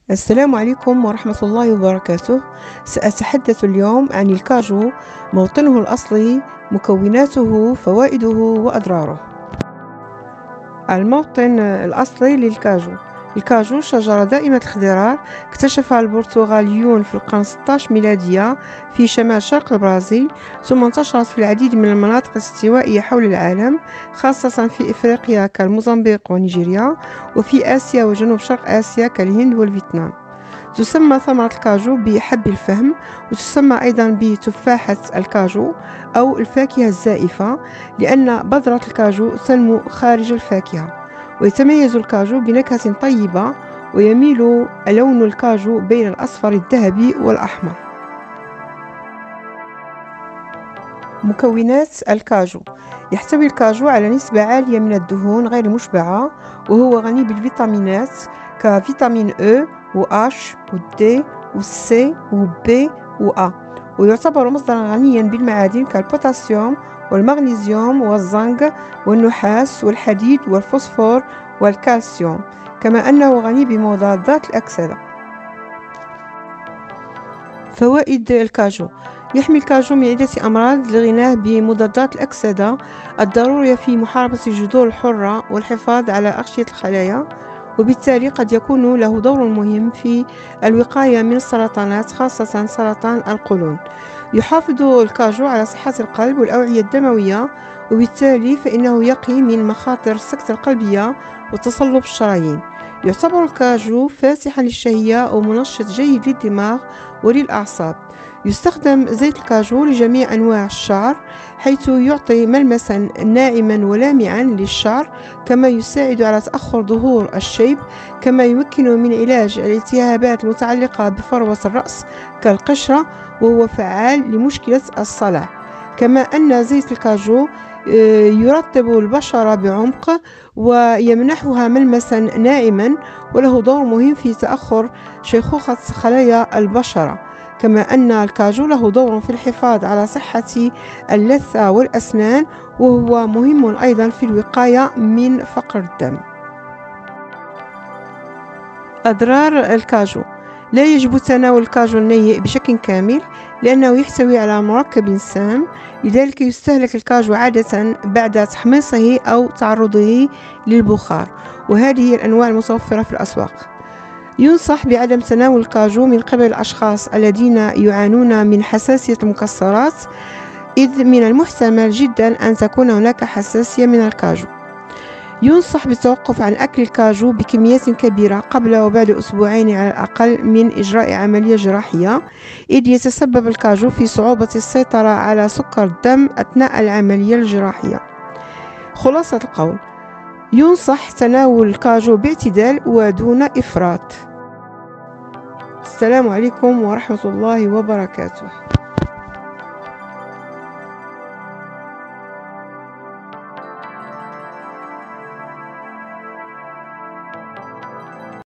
السلام عليكم ورحمة الله وبركاته. سأتحدث اليوم عن الكاجو، موطنه الأصلي، مكوناته، فوائده وأضراره. الموطن الأصلي للكاجو. الكاجو شجرة دائمة الخضرار، اكتشفها البرتغاليون في القرن 16 ميلادية في شمال شرق البرازيل، ثم انتشرت في العديد من المناطق الاستوائية حول العالم، خاصة في إفريقيا كالموزمبيق ونيجيريا، وفي آسيا وجنوب شرق آسيا كالهند والفيتنام. تسمى ثمرة الكاجو بحب الفهم، وتسمى أيضا بتفاحة الكاجو أو الفاكهة الزائفة، لأن بذرة الكاجو تنمو خارج الفاكهة. ويتميز الكاجو بنكهة طيبة، ويميل لون الكاجو بين الأصفر الذهبي والأحمر. مكونات الكاجو: يحتوي الكاجو على نسبة عالية من الدهون غير المشبعة، وهو غني بالفيتامينات كفيتامين E و H و D و C و B و A، ويعتبر مصدرا غنيا بالمعادن كالبوتاسيوم والمغنيسيوم والزنك والنحاس والحديد والفوسفور والكالسيوم، كما أنه غني بمضادات الأكسدة. فوائد الكاجو: يحمي الكاجو من عدة أمراض لغناه بمضادات الأكسدة الضرورية في محاربة الجذور الحرة والحفاظ على أغشية الخلايا، وبالتالي قد يكون له دور مهم في الوقاية من السرطانات، خاصة سرطان القولون. يحافظ الكاجو على صحة القلب والأوعية الدموية، وبالتالي فإنه يقي من مخاطر السكتة القلبية وتصلب الشرايين. يعتبر الكاجو فاتحا للشهية ومنشط جيد للدماغ وللأعصاب. يستخدم زيت الكاجو لجميع أنواع الشعر، حيث يعطي ملمسا ناعما ولامعا للشعر، كما يساعد على تأخر ظهور الشيب، كما يمكن من علاج الالتهابات المتعلقة بفروة الرأس كالقشرة، وهو فعال لمشكلة الصلع. كما أن زيت الكاجو يرطب البشرة بعمق ويمنحها ملمسا ناعما، وله دور مهم في تأخر شيخوخة خلايا البشرة. كما أن الكاجو له دور في الحفاظ على صحة اللثة والأسنان، وهو مهم أيضا في الوقاية من فقر الدم. أضرار الكاجو: لا يجب تناول الكاجو النيء بشكل كامل، لأنه يحتوي على مركب سام، لذلك يستهلك الكاجو عادة بعد تحميصه أو تعرضه للبخار، وهذه هي الأنواع المتوفرة في الأسواق. ينصح بعدم تناول الكاجو من قبل الأشخاص الذين يعانون من حساسية المكسرات، إذ من المحتمل جدا أن تكون هناك حساسية من الكاجو. ينصح بالتوقف عن أكل الكاجو بكميات كبيرة قبل وبعد أسبوعين على الأقل من إجراء عملية جراحية، إذ يتسبب الكاجو في صعوبة السيطرة على سكر الدم أثناء العملية الجراحية. خلاصة القول: ينصح تناول الكاجو باعتدال ودون إفراط. السلام عليكم ورحمة الله وبركاته.